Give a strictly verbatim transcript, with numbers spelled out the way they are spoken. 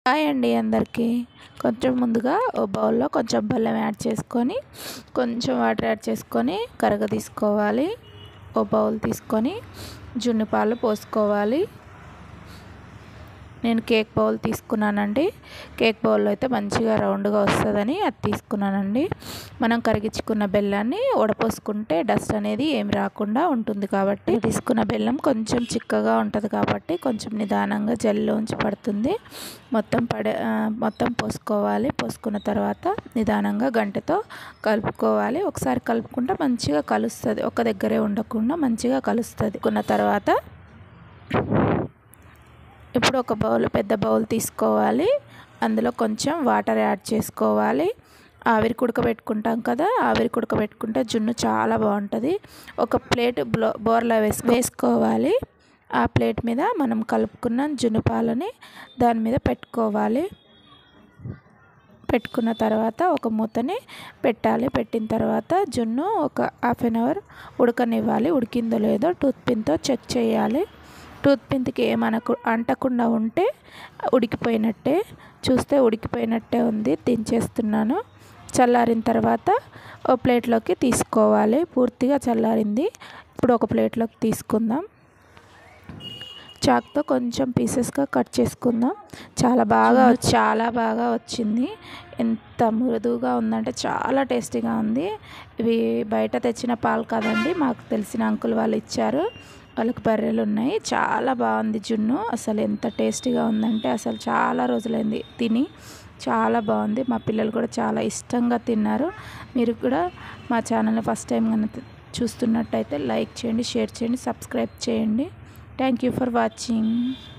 Hi అండి అందరికీ. కొంచెం ముందుగా ఓ బౌల్లో కొంచెం బెల్లం యాడ్ చేసుకొని కొంచెం వాటర్ యాడ్ చేసుకొని కరగదీసుకోవాలి. ఓ బౌల్ తీసుకొని జున్ను పాలు పోసుకోవాలి. నేను కేక్ బౌల్ తీసుకున్నానండి. కేక్ బౌల్లో అయితే మంచిగా రౌండ్గా వస్తుందని అది తీసుకున్నానండి. మనం కరిగించుకున్న బెల్లాన్ని వడపోసుకుంటే డస్ట్ అనేది ఏమి రాకుండా ఉంటుంది కాబట్టి తీసుకున్న బెల్లం కొంచెం చిక్కగా ఉంటుంది కాబట్టి కొంచెం నిదానంగా జల్లోంచి పడుతుంది. మొత్తం పడే మొత్తం పోసుకోవాలి. పోసుకున్న తర్వాత నిదానంగా గంటెతో కలుపుకోవాలి. ఒకసారి కలుపుకుంటే మంచిగా కలుస్తుంది, ఒక దగ్గరే ఉండకుండా మంచిగా కలుస్తుంది. కొన్న తర్వాత ఇప్పుడు ఒక బౌల్ పెద్ద బౌల్ తీసుకోవాలి. అందులో కొంచెం వాటర్ యాడ్ చేసుకోవాలి. ఆవిరి ఉడకబెట్టుకుంటాం కదా, ఆవిరి ఉడకబెట్టుకుంటే జున్ను చాలా బాగుంటుంది. ఒక ప్లేట్ బ్లో బోర్లా వేసి వేసుకోవాలి. ఆ ప్లేట్ మీద మనం కలుపుకున్న జున్ను పాలని దాని మీద పెట్టుకోవాలి. పెట్టుకున్న తర్వాత ఒక మూతని పెట్టాలి. పెట్టిన తర్వాత జున్ను ఒక హాఫ్ అన్ అవర్ ఉడకనివ్వాలి. ఉడికిందో లేదో టూత్ పిన్తో చెక్ చేయాలి. టూత్ పిన్కి ఏమనకు అంటకుండా ఉంటే ఉడికిపోయినట్టే. చూస్తే ఉడికిపోయినట్టే ఉంది. దించేస్తున్నాను. చల్లారిన తర్వాత ఒక ప్లేట్లోకి తీసుకోవాలి. పూర్తిగా చల్లారింది. ఇప్పుడు ఒక ప్లేట్లోకి తీసుకుందాం. చాక్తో కొంచెం పీసెస్గా కట్ చేసుకుందాం. చాలా బాగా చాలా బాగా వచ్చింది. ఎంత మృదువుగా ఉందంటే చాలా టేస్టీగా ఉంది. ఇవి బయట తెచ్చిన పాలు కాదండి, మాకు తెలిసిన అంకుల్ వాళ్ళు ఇచ్చారు. వాళ్ళకి బర్రెలు ఉన్నాయి. చాలా బాగుంది జున్ను. అసలు ఎంత టేస్టీగా ఉందంటే అసలు చాలా రోజులైంది తిని. చాలా బాగుంది. మా పిల్లలు కూడా చాలా ఇష్టంగా తిన్నారు. మీరు కూడా మా ఛానల్ని ఫస్ట్ టైం కనుక చూస్తున్నట్టయితే లైక్ చేయండి, షేర్ చేయండి, సబ్స్క్రైబ్ చేయండి. Thank you for watching.